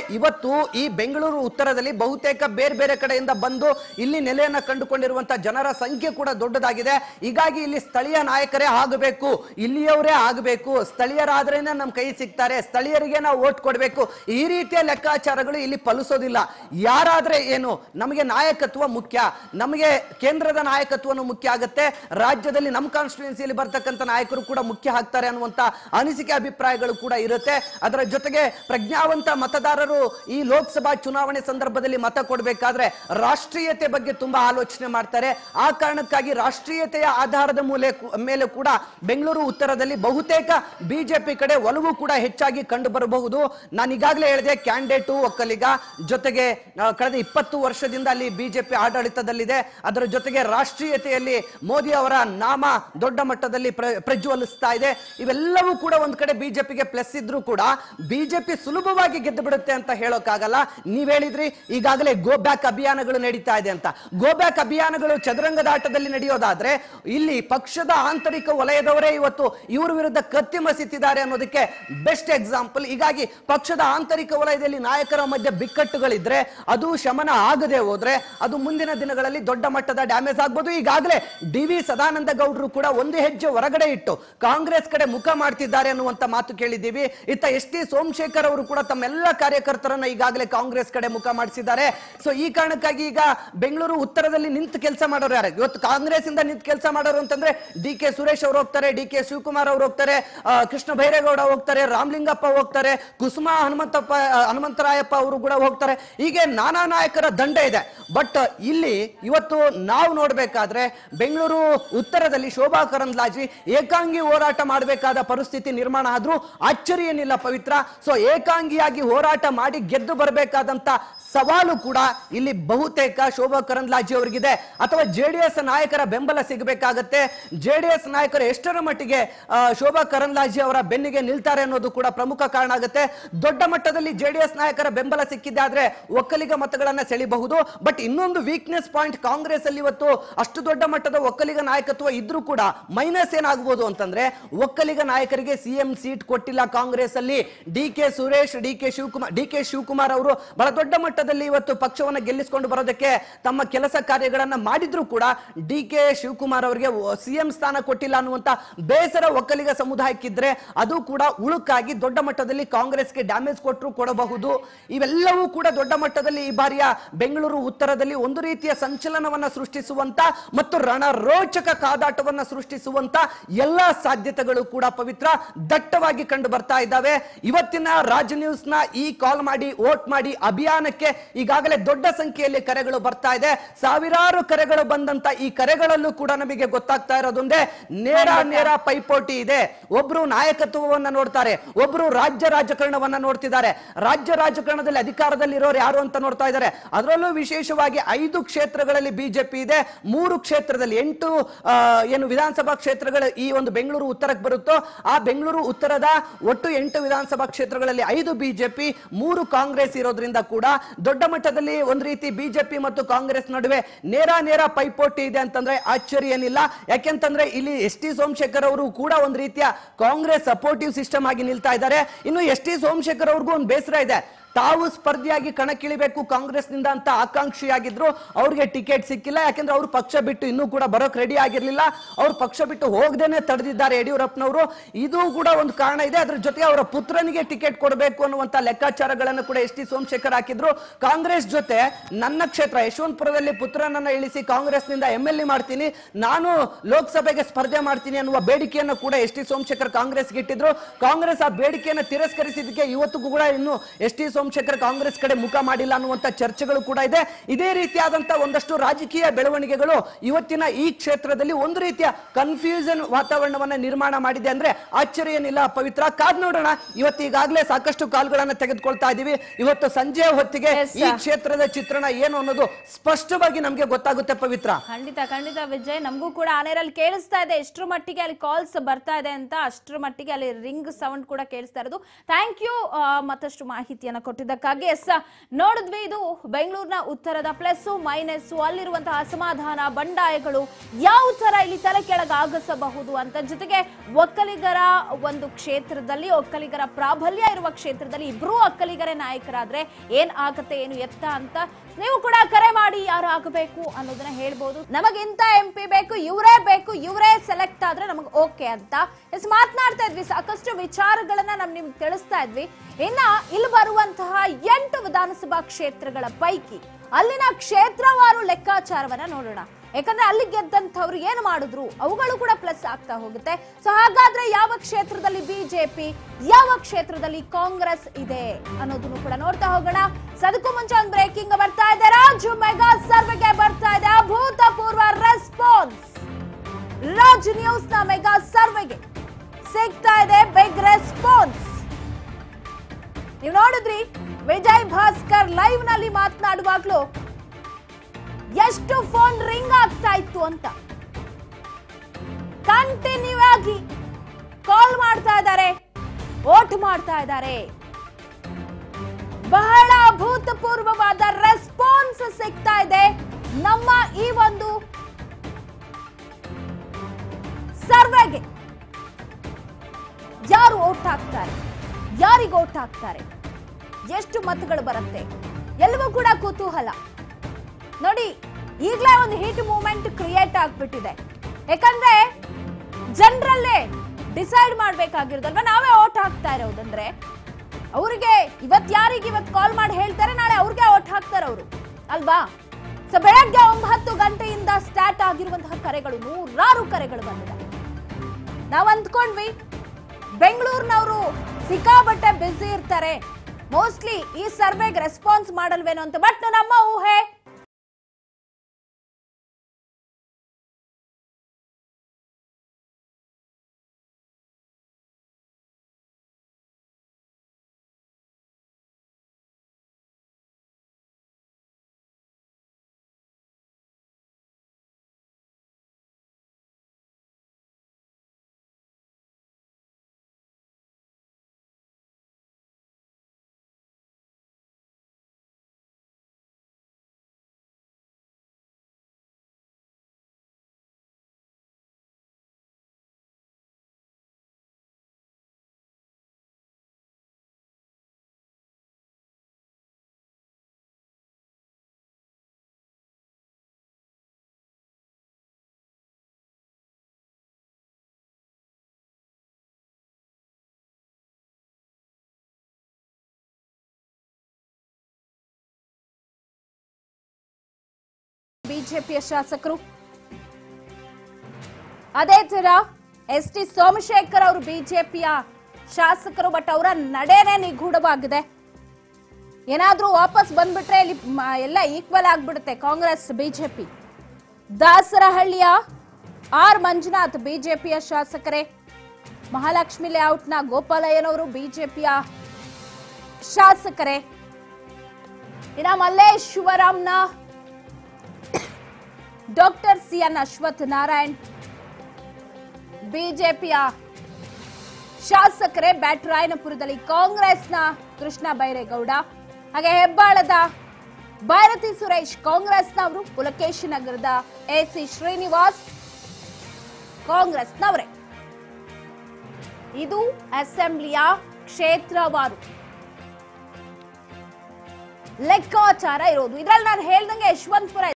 ಇವತ್ತು ಈ ಬೆಂಗಳೂರು ಉತ್ತರದಲ್ಲಿ ಬಹುತೇಕ ಬೇರೆ ಬೇರೆ ಕಡೆಯಿಂದ ಬಂದು ಇಲ್ಲಿ ನೆಲೆಯನ್ನ ಕಂಡುಕೊಂಡಿರುವಂತಹ ಜನರ ಸಂಖ್ಯೆ ಕೂಡ ದೊಡ್ಡದಾಗಿದೆ. ಹೀಗಾಗಿ ಇಲ್ಲಿ ಸ್ಥಳೀಯ ನಾಯಕರೇ ಆಗಬೇಕು, ಇಲ್ಲಿಯವರೇ ಆಗಬೇಕು, ಸ್ಥಳೀಯರಾದ್ರೇನೆ ನಮ್ ಕೈ ಸಿಗ್ತಾರೆ, ಸ್ಥಳೀಯರಿಗೆ ನಾವು ಓಟ್ ಕೊಡಬೇಕು, ಈ ರೀತಿಯ ಲೆಕ್ಕಾಚಾರಗಳು ಇಲ್ಲಿ ಫಲಿಸೋದಿಲ್ಲ. ಯಾರಾದ್ರೆ ಏನು, ನಮಗೆ ನಾಯಕತ್ವ ಮುಖ್ಯ, ನಮಗೆ ಕೇಂದ್ರದ ನಾಯಕತ್ವನು ಮುಖ್ಯ ಆಗುತ್ತೆ, ರಾಜ್ಯದಲ್ಲಿ ನಮ್ಮ ಕಾನ್ಸ್ಟಿಟ್ಯೂನ್ಸಿಯಲ್ಲಿ ಬರ್ತಕ್ಕಂಥ ನಾಯಕರು ಕೂಡ ಮುಖ್ಯ ಆಗ್ತಾರೆ ಅನ್ನುವಂತ ಅನಿಸಿಕೆ ಅಭಿಪ್ರಾಯಗಳು ಕೂಡ ಇರುತ್ತೆ. ಅದರ ಜೊತೆಗೆ ಪ್ರಜ್ಞಾವಂತ ಮತದಾರರು ಈ ಲೋಕಸಭಾ ಚುನಾವಣೆ ಸಂದರ್ಭದಲ್ಲಿ ಮತ ಕೊಡಬೇಕಾದ್ರೆ ರಾಷ್ಟ್ರೀಯತೆ ಬಗ್ಗೆ ತುಂಬಾ ಆಲೋಚನೆ ಮಾಡ್ತಾರೆ. ಆ ಕಾರಣಕ್ಕಾಗಿ ರಾಷ್ಟ್ರೀಯತೆಯ ಆಧಾರದ ಮೂಲೆ ಮೇಲೆ ಕೂಡ ಬೆಂಗಳೂರು ಉತ್ತರದಲ್ಲಿ ಬಹುತೇಕ ಬಿಜೆಪಿ ಕಡೆ ಒಲವು ಕೂಡ ಹೆಚ್ಚಾಗಿ ಕಂಡು ಬರಬಹುದು. ನಾನು ಈಗಾಗಲೇ ಹೇಳಿದೆ, ಕ್ಯಾಂಡಿಡೇಟು ಒಕ್ಕಲಿಗ, ಜೊತೆಗೆ ಕಳೆದ ಇಪ್ಪತ್ತು ವರ್ಷದಿಂದ ಅಲ್ಲಿ ಬಿಜೆಪಿ ಆಡಳಿತದಲ್ಲಿದೆ. ಅದರ ಜೊತೆಗೆ ರಾಷ್ಟ್ರೀಯತೆಯಲ್ಲಿ ಮೋದಿ ಅವರ ನಾಮ ದೊಡ್ಡ ಮಟ್ಟದಲ್ಲಿ ಪ್ರಜ್ವಲಿಸ್ತಾ ಇದೆ. ಇವೆಲ್ಲವೂ ಕೂಡ ಒಂದ್ ಕಡೆ ಬಿಜೆಪಿಗೆ ಪ್ಲಸ್ ಇದ್ರೂ ಕೂಡ ಬಿಜೆಪಿ ಸುಲಭವಾಗಿ ಗೆದ್ದು ಬಿಡುತ್ತೆ ಅಂತ ಹೇಳೋಕ್ಕಾಗಲ್ಲ. ನೀವ್ ಹೇಳಿದ್ರಿ ಈಗಾಗಲೇ ಗೋ ಬ್ಯಾಕ್ ಅಭಿಯಾನಗಳು ನಡೀತಾ ಇದೆ ಅಂತ. ಗೋ ಬ್ಯಾಕ್ ಅಭಿಯಾನಗಳು ಚದುರಂಗದಾಟದಲ್ಲಿ ನಡೆಯೋದಾದ್ರೆ ಇಲ್ಲಿ ಪಕ್ಷದ ಆಂತರಿಕ ವಲಯದವರೇ ಇವತ್ತು ಇವ್ರ ವಿರುದ್ಧ ಕತ್ತಿ ಮಸೀತಿದ್ದಾರೆ ಅನ್ನೋದಕ್ಕೆ ಬೆಸ್ಟ್ ಎಕ್ಸಾಂಪಲ್. ಹೀಗಾಗಿ ಪಕ್ಷದ ಆಂತರಿಕ ವಲಯದಲ್ಲಿ ನಾಯಕರ ಮಧ್ಯೆ ಬಿಕ್ಕಟ್ಟುಗಳಿದ್ರೆ ಅದು ಶಮನ ಆಗದೆ ಹೋದ್ರೆ ಅದು ಮುಂದಿನ ದಿನಗಳಲ್ಲಿ ದೊಡ್ಡ ಮಟ್ಟದ ಡ್ಯಾಮೇಜ್ ಆಗ್ಬೋದು. ಈಗಾಗಲೇ ಡಿ ವಿ ಸದಾನಂದ ಗೌಡರು ಕೂಡ ಒಂದು ಹೆಜ್ಜೆ ಹೊರಗಡೆ ಇಟ್ಟು ಕಾಂಗ್ರೆಸ್ ಕಡೆ ಮುಖ ಮಾಡ್ತಿದ್ದಾರೆ ಅನ್ನುವಂತ ಮಾತು ಕೇಳಿದ್ದೀವಿ. ಇತ್ತ ಎಸ್ ಟಿ ಸೋಮಶೇಖರ್ ಅವರು ಕೂಡ ತಮ್ಮೆಲ್ಲ ಕಾರ್ಯಕರ್ತರನ್ನ ಈಗಾಗಲೇ ಕಾಂಗ್ರೆಸ್ ಕಡೆ ಮುಖ ಮಾಡಿಸಿದ್ದಾರೆ. ಸೊ ಈ ಕಾರಣಕ್ಕಾಗಿ ಈಗ ಬೆಂಗಳೂರು ಉತ್ತರದಲ್ಲಿ ನಿಂತು ಕೆಲಸ ಮಾಡೋರು ಯಾರು, ಇವತ್ತು ಕಾಂಗ್ರೆಸ್ ಇಂದ ನಿಂತು ಕೆಲಸ ಮಾಡೋರು ಅಂತಂದ್ರೆ ಡಿ ಕೆ ಸುರೇಶ್ ಅವರು ಹೋಗ್ತಾರೆ, ಡಿ ಕೆ ಶಿವಕುಮಾರ್ ಅವರು ಹೋಗ್ತಾರೆ, ಕೃಷ್ಣ ಬೈರೇಗೌಡ ಹೋಗ್ತಾರೆ, ರಾಮಲಿಂಗಪ್ಪ ಹೋಗ್ತಾರೆ, ಕುಸುಮಾ ಹನುಮಂತಪ್ಪ ಹನುಮಂತರಾಯಪ್ಪ ಅವರು ಕೂಡ ಹೋಗ್ತಾರೆ. ಹೀಗೆ ನಾನಾ ನಾಯಕರ ದಂಡ ಇದೆ. ಬಟ್ ಇಲ್ಲಿ ಇವತ್ತು ನಾವು ನೋಡ್ಬೇಕಾದ್ರೆ ಬೆಂಗಳೂರು ಉತ್ತರದಲ್ಲಿ ಶೋಭಾ ಕರಂದ್ಲಾಜೆ ಏಕಾಂಗಿ ಹೋರಾಟ ಮಾಡಬೇಕಾದ ಪರಿಸ್ಥಿತಿ ನಿರ್ಮಾಣ ಆದ್ರೂ ಅಚ್ಚರಿ ಏನಿಲ್ಲ ಪವಿತ್ರ. ಸೊ ಏಕಾಂಗಿಯಾಗಿ ಹೋರಾಟ ಮಾಡಿ ಗೆದ್ದು ಬರಬೇಕಾದಂತ ಸವಾಲು ಕೂಡ ಇಲ್ಲಿ ಬಹುತೇಕ ಶೋಭಾ ಕರಂದ್ಲಾಜೆ ಅವರಿಗಿದೆ. ಅಥವಾ ಜೆಡಿಎಸ್ ನಾಯಕರ ಬೆಂಬಲ ಸಿಗಬೇಕಾಗತ್ತೆ. ಜೆಡಿಎಸ್ ನಾಯಕರು ಎಷ್ಟರ ಮಟ್ಟಿಗೆ ಶೋಭಾ ಕರಂದ್ಲಾಜೆ ಅವರ ಬೆನ್ನಿಗೆ ನಿಲ್ತಾರೆ ಅನ್ನೋದು ಕೂಡ ಪ್ರಮುಖ ಕಾರಣ ಆಗುತ್ತೆ. ದೊಡ್ಡ ಮಟ್ಟದಲ್ಲಿ ಜೆಡಿಎಸ್ ನಾಯಕರ ಬೆಂಬಲ ಸಿಕ್ಕಿದ್ದಾದ್ರೆ ಒಕ್ಕಲಿಗ ಮತಗಳನ್ನ ಸೆಳಿಬಹುದು. ಬಟ್ ಇನ್ನೊಂದು ವೀಕ್ನೆಸ್ ಪಾಯಿಂಟ್ ಕಾಂಗ್ರೆಸ್ ಅಲ್ಲಿ ಇವತ್ತು ಅಷ್ಟು ದೊಡ್ಡ ಮಟ್ಟದ ಒಕ್ಕಲಿಗ ನಾಯಕತ್ವ ಇದ್ರೂ ಕೂಡ ಮೈನಸ್ ಏನಾಗಬಹುದು ಅಂತಂದ್ರೆ ಒಕ್ಕಲಿಗ ನಾಯಕರಿಗೆ ಸಿಎಂ ಸೀಟ್ ಕೊಟ್ಟಿಲ್ಲ ಕಾಂಗ್ರೆಸ್ ಅಲ್ಲಿ. D K Suresh, D K Shivakumar D K Shivakumar ಅವರು ಬಹಳ ದೊಡ್ಡ ಮಟ್ಟದಲ್ಲಿ ಇವತ್ತು ಪಕ್ಷವನ್ನು ಗೆಲ್ಲಿಸಿಕೊಂಡು ಬರೋದಕ್ಕೆ ತಮ್ಮ ಕೆಲಸ ಕಾರ್ಯಗಳನ್ನ ಮಾಡಿದ್ರು ಕೂಡ ಡಿ ಕೆ ಶಿವಕುಮಾರ್ ಅವರಿಗೆ ಸಿಎಂ ಸ್ಥಾನ ಕೊಟ್ಟಿಲ್ಲ ಅನ್ನುವಂತ ಬೇಸರ ಒಕ್ಕಲಿಗ ಸಮುದಾಯಕ್ಕಿದ್ರೆ ಅದು ಕೂಡ ಉಳುಕಾಗಿ ದೊಡ್ಡ ಮಟ್ಟದಲ್ಲಿ ಕಾಂಗ್ರೆಸ್ಗೆ ಡ್ಯಾಮೇಜ್ ಕೊಟ್ಟರು ಕೊಡಬಹುದು. ಇವೆಲ್ಲವೂ ಕೂಡ ದೊಡ್ಡ ಮಟ್ಟದಲ್ಲಿ ಈ ಬಾರಿಯ ಬೆಂಗಳೂರು ಉತ್ತರದಲ್ಲಿ ಒಂದು ರೀತಿಯ ಸಂಚಲನವನ್ನ ಸೃಷ್ಟಿಸುವಂತ ಮತ್ತು ರಣರೋಚಕ ಕಾದಾಟವನ್ನ ಸೃಷ್ಟಿಸುವಂತ ಎಲ್ಲಾ ಸಾಧ್ಯತೆಗಳು ಕೂಡ ಪವಿತ್ರ ದಟ್ಟವಾಗಿ ಕಂಡು ಬರ್ತಾ ಇದ್ದಾವೆ. ಇವತ್ತಿನ ರಾಜ್ ನ್ಯೂಸ್ ನ ಈ ಕಾಲ್ ಮಾಡಿ ವೋಟ್ ಮಾಡಿ ಅಭಿಯಾನಕ್ಕೆ ಈಗಾಗಲೇ ದೊಡ್ಡ ಸಂಖ್ಯೆಯಲ್ಲಿ ಕರೆಗಳು ಬರ್ತಾ ಇದೆ. ಸಾವಿರಾರು ಕರೆಗಳು ಬಂದಂತ ಈ ಕರೆಗಳಲ್ಲೂ ಕೂಡ ನಮಗೆ ಗೊತ್ತಾಗ್ತಾ ಇರೋದೊಂದೇ, ನೇರ ನೇರ ಪೈಪೋಟಿ ಇದೆ. ಒಬ್ರು ನಾಯಕತ್ವವನ್ನ ನೋಡ್ತಾರೆ, ಒಬ್ರು ರಾಜ್ಯ ರಾಜಕಾರಣವನ್ನ ನೋಡ್ತಿದ್ದಾರೆ. ರಾಜ್ಯ ರಾಜಕಾರಣದಲ್ಲಿ ಅಧಿಕಾರದಲ್ಲಿ ಇರೋರು ಯಾರು ಅಂತ ನೋಡ್ತಾ ಇದ್ದಾರೆ. ಅದರಲ್ಲೂ ವಿಶೇಷವಾಗಿ ಐದು ಕ್ಷೇತ್ರಗಳಲ್ಲಿ ಬಿಜೆಪಿ ಇದೆ, ಮೂರು ಕ್ಷೇತ್ರದಲ್ಲಿ ಎಂಟು ಏನು ವಿಧಾನಸಭಾ ಕ್ಷೇತ್ರಗಳು ಈ ಒಂದು ಬೆಂಗಳೂರು ಉತ್ತರಕ್ಕೆ ಬರುತ್ತೋ ಆ ಬೆಂಗಳೂರು ಉತ್ತರದ ಒಟ್ಟು ಎಂಟು ವಿಧಾನಸಭಾ ಕ್ಷೇತ್ರಗಳಲ್ಲಿ ಐದು ಬಿಜೆಪಿ, ಮೂರು ಕಾಂಗ್ರೆಸ್ ಇರೋದ್ರಿಂದ ಕೂಡ ದೊಡ್ಡ ಮಟ್ಟದಲ್ಲಿ ಒಂದು ರೀತಿ ಬಿಜೆಪಿ ಮತ್ತು ಕಾಂಗ್ರೆಸ್ ನಡುವೆ ನೇರ ನೇರ ಪೈಪೋಟಿ ಇದೆ ಅಂತಂದ್ರೆ ಆಶ್ಚರ್ಯ ಏನಿಲ್ಲ. ಯಾಕೆಂತಂದ್ರೆ ಇಲ್ಲಿ ಎಸ್ ಟಿ ಸೋಮಶೇಖರ್ ಅವರು ಕೂಡ ಒಂದು ರೀತಿಯ ಕಾಂಗ್ರೆಸ್ ಸಪೋರ್ಟಿವ್ ಸಿಸ್ಟಮ್ ಆಗಿ ನಿಲ್ತಾ ಇದ್ದಾರೆ. ಇನ್ನು ಎಸ್ ಟಿ ಸೋಮಶೇಖರ್ ಅವ್ರಿಗೂ ಒಂದು ಬೇಸರ ಇದೆ, ತಾವು ಸ್ಪರ್ಧಿಯಾಗಿ ಕಣಕ್ಕಿಳಿಬೇಕು ಕಾಂಗ್ರೆಸ್ನಿಂದ ಅಂತ ಆಕಾಂಕ್ಷಿಯಾಗಿದ್ರು, ಅವ್ರಿಗೆ ಟಿಕೆಟ್ ಸಿಕ್ಕಿಲ್ಲ. ಯಾಕೆಂದ್ರೆ ಅವರು ಪಕ್ಷ ಬಿಟ್ಟು ಇನ್ನೂ ಕೂಡ ಬರೋಕ್ ರೆಡಿ ಆಗಿರ್ಲಿಲ್ಲ, ಅವ್ರು ಪಕ್ಷ ಬಿಟ್ಟು ಹೋಗದೇನೆ ತಡೆದಿದ್ದಾರೆ ಯಡಿಯೂರಪ್ಪನವರು. ಇದು ಕೂಡ ಒಂದು ಕಾರಣ ಇದೆ. ಅದ್ರ ಜೊತೆ ಅವರ ಪುತ್ರನಿಗೆ ಟಿಕೆಟ್ ಕೊಡಬೇಕು ಅನ್ನುವಂತ ಲೆಕ್ಕಾಚಾರಗಳನ್ನು ಕೂಡ ಎಸ್ ಟಿ ಸೋಮಶೇಖರ್ ಹಾಕಿದ್ರು. ಕಾಂಗ್ರೆಸ್ ಜೊತೆ ನನ್ನ ಕ್ಷೇತ್ರ ಯಶವಂತಪುರದಲ್ಲಿ ಪುತ್ರನನ್ನ ಇಳಿಸಿ ಕಾಂಗ್ರೆಸ್ನಿಂದ ಎಂ ಎಲ್ ಎ ಮಾಡ್ತೀನಿ, ನಾನು ಲೋಕಸಭೆಗೆ ಸ್ಪರ್ಧೆ ಮಾಡ್ತೀನಿ ಅನ್ನುವ ಬೇಡಿಕೆಯನ್ನು ಕೂಡ ಎಸ್ ಟಿ ಸೋಮಶೇಖರ್ ಕಾಂಗ್ರೆಸ್ಗೆ ಇಟ್ಟಿದ್ರು. ಕಾಂಗ್ರೆಸ್ ಆ ಬೇಡಿಕೆಯನ್ನು ತಿರಸ್ಕರಿಸಿದ್ದಕ್ಕೆ ಇವತ್ತು ಕೂಡ ಇನ್ನು ಎಸ್ ಟಿ ಸೋಮಶೇಖರ್ ಕಾಂಗ್ರೆಸ್ ಕಡೆ ಮುಖ ಮಾಡಿಲ್ಲ ಅನ್ನುವಂತ ಚರ್ಚೆಗಳು ಕೂಡ ಇದೆ. ಇದೇ ರೀತಿಯಾದಂತಹ ಒಂದಷ್ಟು ರಾಜಕೀಯ ಬೆಳವಣಿಗೆಗಳು ಇವತ್ತಿನ ಈ ಕ್ಷೇತ್ರದಲ್ಲಿ ಒಂದು ರೀತಿಯ ಕನ್ಫ್ಯೂಷನ್ ವಾತಾವರಣವನ್ನ ನಿರ್ಮಾಣ ಮಾಡಿದೆ ಅಂದ್ರೆ ಆಶ್ಚರ್ಯ ಏನಿಲ್ಲ ಪವಿತ್ರ. ಕಾದ್ ನೋಡೋಣ. ಇವತ್ತು ಈಗಾಗಲೇ ಸಾಕಷ್ಟು ಕಾಲ್ಗಳನ್ನ ತೆಗೆದುಕೊಳ್ತಾ ಇದೀವಿ. ಇವತ್ತು ಸಂಜೆ ಹೊತ್ತಿಗೆ ಈ ಕ್ಷೇತ್ರದ ಚಿತ್ರಣ ಏನು ಅನ್ನೋದು ಸ್ಪಷ್ಟವಾಗಿ ನಮ್ಗೆ ಗೊತ್ತಾಗುತ್ತೆ ಪವಿತ್ರ. ಖಂಡಿತ ಖಂಡಿತ ವಿಜಯ್, ನಮಗೂ ಕೂಡ ಆನೇರಲ್ಲಿ ಕೇಳಿಸ್ತಾ ಇದೆ ಎಷ್ಟರ ಮಟ್ಟಿಗೆ ಅಲ್ಲಿ ಕಾಲ್ಸ್ ಬರ್ತಾ ಇದೆ ಅಂತ. ಅಷ್ಟರ ಮಟ್ಟಿಗೆ ಅಲ್ಲಿ ರಿಂಗ್ ಸೌಂಡ್ ಕೂಡ ಕೇಳಿಸ್ತಾ ಇರೋದು. ಥ್ಯಾಂಕ್ ಯು ಮತ್ತಷ್ಟು ಮಾಹಿತಿಯನ್ನ ಕೊಟ್ಟಿದ್ದಕ್ಕಾಗಿ. ಎಸ್, ನೋಡಿದ್ವಿ ಇದು ಬೆಂಗಳೂರಿನ ಉತ್ತರದ ಪ್ಲಸ್ ಮೈನಸ್, ಅಲ್ಲಿರುವಂತಹ ಅಸಮಾಧಾನ, ಬಂಡಾಯಗಳು ಯಾವ ತರ ಇಲ್ಲಿ ತಲೆ ಕೆಳಗಾಗಿಸಬಹುದು ಅಂತ. ಜೊತೆಗೆ ಒಕ್ಕಲಿಗರ ಒಂದು ಕ್ಷೇತ್ರದಲ್ಲಿ, ಒಕ್ಕಲಿಗರ ಪ್ರಾಬಲ್ಯ ಇರುವ ಕ್ಷೇತ್ರದಲ್ಲಿ ಇಬ್ರು ಒಕ್ಕಲಿಗರೇ ನಾಯಕರಾದ್ರೆ ಏನ್ ಆಗತ್ತೆ, ಏನು ಎತ್ತ ಅಂತ ನೀವು ಕೂಡ ಕರೆ ಮಾಡಿ ಯಾರು ಆಗಬೇಕು ಅನ್ನೋದನ್ನ ಹೇಳ್ಬೋದು. ನಮಗೆ ಇಂತ ಎಂ ಪಿ ಬೇಕು, ಇವರೇ ಬೇಕು, ಇವರೇ ಸೆಲೆಕ್ಟ್ ಆದ್ರೆ ನಮಗೆ ಓಕೆ ಅಂತ ಎಸ್ ಮಾತನಾಡ್ತಾ ಇದ್ವಿ. ಸಾಕಷ್ಟು ವಿಚಾರಗಳನ್ನ ನಮ್ ನಿಮ್ಗೆ ತಿಳಿಸ್ತಾ ಇದ್ವಿ. ಇನ್ನ ಇಲ್ಲಿ ಬರುವಂತಹ ಎಂಟು ವಿಧಾನಸಭಾ ಕ್ಷೇತ್ರಗಳ ಪೈಕಿ ಅಲ್ಲಿನ ಕ್ಷೇತ್ರವಾರು ಲೆಕ್ಕಾಚಾರವನ್ನ ನೋಡೋಣ. ಯಾಕಂದ್ರೆ ಅಲ್ಲಿ ಗೆದ್ದಂಥವ್ರು ಏನು ಮಾಡಿದ್ರು ಅವುಗಳು ಕೂಡ ಪ್ಲಸ್ ಆಗ್ತಾ ಹೋಗುತ್ತೆ. ಸೊ ಹಾಗಾದ್ರೆ ಯಾವ ಕ್ಷೇತ್ರದಲ್ಲಿ ಬಿಜೆಪಿ, ಯಾವ ಕ್ಷೇತ್ರದಲ್ಲಿ ಕಾಂಗ್ರೆಸ್ ಇದೆ ಅನ್ನೋದನ್ನು ಕೂಡ ನೋಡ್ತಾ ಹೋಗೋಣ. ಸದಕ್ಕೂ ಮುಂಚೆ ಒಂದು ಬ್ರೇಕಿಂಗ್ ಬರ್ತಾ ಇದೆ. ರಾಜು ಮೆಗಾ ಸರ್ವೆಗೆ ಬರ್ತಾ ಇದೆ ಅಭೂತಪೂರ್ವ ರೆಸ್ಪಾನ್ಸ್. ರಾಜ್ ನ್ಯೂಸ್ ನ ಮೆಗಾ ಸರ್ವೆಗೆ ಸಿಗ್ತಾ ಇದೆ ಬಿಗ್ ರೆಸ್ಪಾನ್ಸ್. ನೀವು ನೋಡಿದ್ರಿ ವಿಜಯ್ ಭಾಸ್ಕರ್ ಲೈವ್ ನಲ್ಲಿ ಮಾತನಾಡುವಾಗ್ಲೂ ಎಷ್ಟು ಫೋನ್ ರಿಂಗ್ ಆಗ್ತಾ ಇತ್ತು ಅಂತ. ಕಂಟಿನ್ಯೂ ಆಗಿ ಕಾಲ್ ಮಾಡ್ತಾ ಇದ್ದಾರೆ, ವೋಟ್ ಮಾಡ್ತಾ ಇದ್ದಾರೆ. ಬಹಳ ಅಭೂತಪೂರ್ವವಾದ ರೆಸ್ಪಾನ್ಸ್ ಸಿಗ್ತಾ ಇದೆ ನಮ್ಮ ಈ ಒಂದು ಸರ್ವೆಗೆ. ಯಾರು ವೋಟ್ ಹಾಕ್ತಾರೆ, ಯಾರಿಗೆ ವೋಟ್ ಹಾಕ್ತಾರೆ, ಎಷ್ಟು ಮತಗಳು ಬರುತ್ತೆ, ಎಲ್ಲವೂ ಕೂಡ ಕುತೂಹಲ. ನೋಡಿ, ಈಗಲೇ ಒಂದು ಹೀಟ್ ಮೂವ್ಮೆಂಟ್ ಕ್ರಿಯೇಟ್ ಆಗ್ಬಿಟ್ಟಿದೆ. ಯಾಕಂದ್ರೆ ಜನರಲ್ಲೇ ಡಿಸೈಡ್ ಮಾಡ್ಬೇಕಾಗಿರೋದಲ್ವಾ, ನಾವೇ ಓಟ್ ಹಾಕ್ತಾ ಇರೋದಂದ್ರೆ ಅವ್ರಿಗೆ ಇವತ್ ಯಾರಿಗೆ ಇವತ್ತು ಕಾಲ್ ಮಾಡಿ ಹೇಳ್ತಾರೆ, ನಾಳೆ ಅವ್ರಿಗೆ ಓಟ್ ಹಾಕ್ತಾರೆ ಅವರು ಅಲ್ವಾ. ಸೊ ಬೆಳಗ್ಗೆ ಒಂಬತ್ತು ಗಂಟೆಯಿಂದ ಸ್ಟಾರ್ಟ್ ಆಗಿರುವಂತಹ ಕರೆಗಳು, ನೂರಾರು ಕರೆಗಳು ಬಂದಿದೆ. ನಾವ್ ಅಂದ್ಕೊಂಡ್ವಿ ಬೆಂಗಳೂರಿನವರು ಸಿಕ್ಕಾಬಟ್ಟೆ ಬ್ಯುಸಿ ಇರ್ತಾರೆ, ಮೋಸ್ಟ್ಲಿ ಈ ಸರ್ವೆಗೆ ರೆಸ್ಪಾನ್ಸ್ ಮಾಡಲ್ವೇನೋ ಅಂತ. ಬಟ್ ನಮ್ಮ ಊಹೆ ಬಿಜೆಪಿಯ ಶಾಸಕರು, ಅದೇ ತರ ಎಸ್ ಟಿ ಸೋಮಶೇಖರ್ ಅವರು ಬಿಜೆಪಿಯ ಶಾಸಕರು. ಬಟ್ ಅವರ ನಡೆನೇ ನಿಗೂಢವಾಗಿದೆ. ಏನಾದ್ರೂ ವಾಪಸ್ ಬಂದ್ಬಿಟ್ರೆ ಇಲ್ಲಿ ಎಲ್ಲ ಈಕ್ವಲ್ ಆಗ್ಬಿಡುತ್ತೆ ಕಾಂಗ್ರೆಸ್ ಬಿಜೆಪಿ. ದಾಸರಹಳ್ಳಿಯ ಆರ್ ಮಂಜುನಾಥ್ ಬಿಜೆಪಿಯ ಶಾಸಕರೇ, ಮಹಾಲಕ್ಷ್ಮಿ ಲೇಔಟ್ನ ಗೋಪಾಲಯ್ಯನವರು ಬಿಜೆಪಿಯ ಶಾಸಕರೇ, ಇನ್ನ ಮಲ್ಲೇಶ್ವರಂನ doctor C N Ashwath Narayan ಬಿಜೆಪಿಯ ಶಾಸಕರೇ. ಬ್ಯಾಟರಾಯನಪುರದಲ್ಲಿ ಕಾಂಗ್ರೆಸ್ನ ಕೃಷ್ಣ ಬೈರೇಗೌಡ, ಹಾಗೆ ಹೆಬ್ಬಾಳದ ಭಾರತಿ ಸುರೇಶ್ ಕಾಂಗ್ರೆಸ್ನವರು, ಪುಲಕೇಶಿ ನಗರದ ಎ ಸಿ ಶ್ರೀನಿವಾಸ್ ಕಾಂಗ್ರೆಸ್ನವರೇ. ಇದು ಅಸೆಂಬ್ಲಿಯ ಕ್ಷೇತ್ರವಾರು ಲೆಕ್ಕಾಚಾರ ಇರೋದು. ಇದ್ರಲ್ಲಿ ನಾನು ಹೇಳ್ದಂಗೆ ಯಶವಂತಪುರ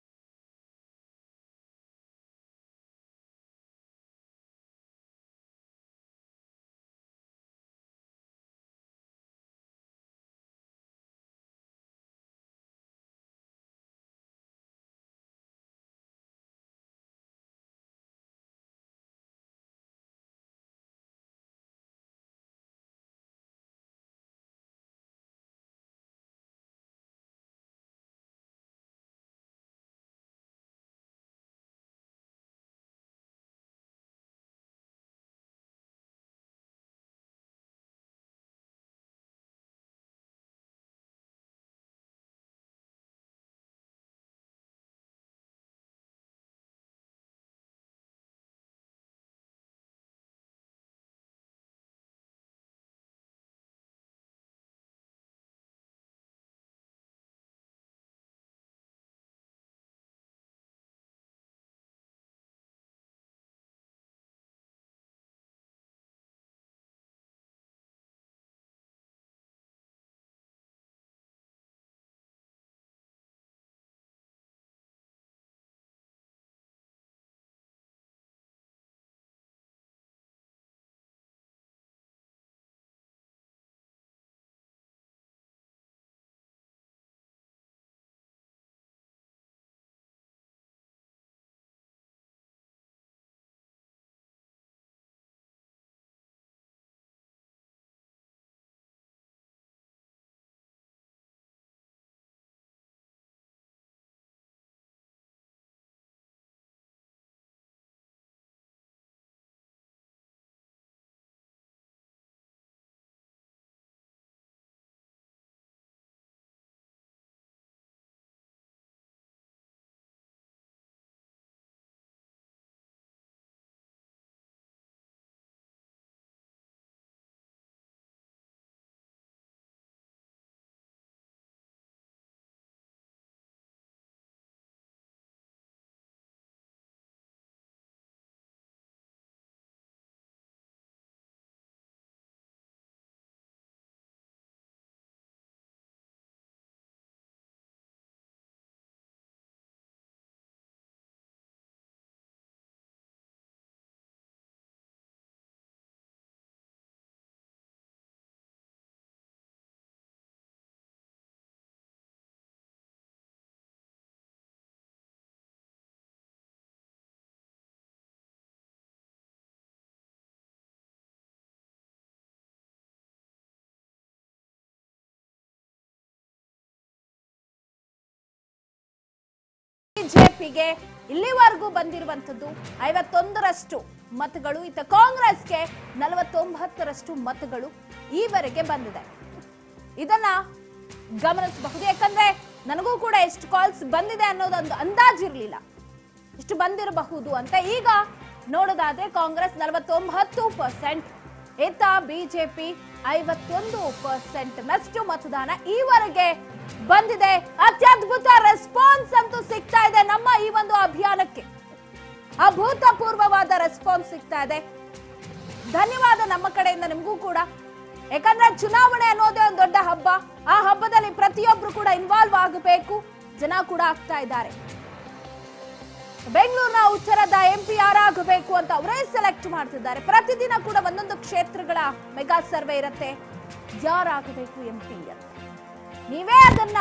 ಬಿಜೆಪಿಗೆ ಇಲ್ಲಿವರೆಗೂ ಬಂದಿರುವಂತದ್ದು ಐವತ್ತೊಂದರಷ್ಟು ಮತಗಳು, ಇತ್ತ ಕಾಂಗ್ರೆಸ್ಗೆ ನಲವತ್ತೊಂಬತ್ತರಷ್ಟು ಮತಗಳು ಈವರೆಗೆ ಬಂದಿದೆ. ಇದನ್ನ ಗಮನಿಸಬಹುದು. ಯಾಕಂದ್ರೆ ನನಗೂ ಕೂಡ ಎಷ್ಟು ಕಾಲ್ಸ್ ಬಂದಿದೆ ಅನ್ನೋದೊಂದು ಅಂದಾಜಿರ್ಲಿಲ್ಲ, ಇಷ್ಟು ಬಂದಿರಬಹುದು ಅಂತ. ಈಗ ನೋಡೋದಾದ್ರೆ ಕಾಂಗ್ರೆಸ್ ನಲವತ್ತೊಂಬತ್ತು ಪರ್ಸೆಂಟ್, ಇತ್ತ ಬಿಜೆಪಿ ಐವತ್ತೊಂದು ಪರ್ಸೆಂಟ್ ನಷ್ಟು ಮತದಾನ ಈವರೆಗೆ ಬಂದಿದೆ. ಅತ್ಯದ್ಭುತ ರೆಸ್ಪಾನ್ಸ್ ಅಂತೂ ಸಿಗ್ತಾ ಇದೆ ನಮ್ಮ ಈ ಒಂದು ಅಭಿಯಾನಕ್ಕೆ, ಅಭೂತಪೂರ್ವವಾದ ರೆಸ್ಪಾನ್ಸ್ ಸಿಗ್ತಾ ಇದೆ. ಧನ್ಯವಾದ ನಮ್ಮ ಕಡೆಯಿಂದ ನಿಮಗೂ ಕೂಡ. ಯಾಕಂದ್ರೆ ಚುನಾವಣೆ ಅನ್ನೋದೇ ಒಂದು ದೊಡ್ಡ ಹಬ್ಬ, ಆ ಹಬ್ಬದಲ್ಲಿ ಪ್ರತಿಯೊಬ್ರು ಕೂಡ ಇನ್ವಾಲ್ವ್ ಆಗಬೇಕು, ಜನ ಕೂಡ ಆಗ್ತಾ ಇದ್ದಾರೆ. ಬೆಂಗಳೂರಿನ ಉತ್ತರದ ಎಂಪಿ ಯಾರಾಗಬೇಕು ಅಂತ ಅವರೇ ಸೆಲೆಕ್ಟ್ ಮಾಡ್ತಿದ್ದಾರೆ. ಪ್ರತಿದಿನ ಕೂಡ ಒಂದೊಂದು ಕ್ಷೇತ್ರಗಳ ಮೆಗಾ ಸರ್ವೆ ಇರುತ್ತೆ, ಯಾರಾಗಬೇಕು ಎಂಪಿ ಅಂತ. ನೀವೇ ಅದನ್ನ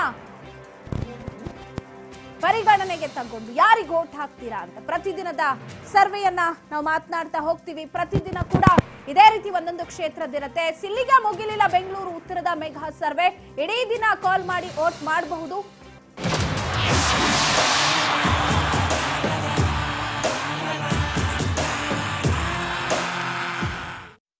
ಪರಿಗಣನೆಗೆ ತಗೊಂಡು ಯಾರಿಗೆ ಓಟ್ ಹಾಕ್ತೀರಾ ಅಂತ ಪ್ರತಿದಿನದ ಸರ್ವೆಯನ್ನ ನಾವು ಮಾತನಾಡ್ತಾ ಹೋಗ್ತೀವಿ. ಪ್ರತಿದಿನ ಕೂಡ ಇದೇ ರೀತಿ ಒಂದೊಂದು ಕ್ಷೇತ್ರದಿರುತ್ತೆ. ಸಿಲ್ಲಿಗೆ ಮುಗಿಲಿಲ್ಲ ಬೆಂಗಳೂರು ಉತ್ತರದ ಮೆಗಾ ಸರ್ವೆ. ಇಡೀ ದಿನ ಕಾಲ್ ಮಾಡಿ ಓಟ್ ಮಾಡಬಹುದು.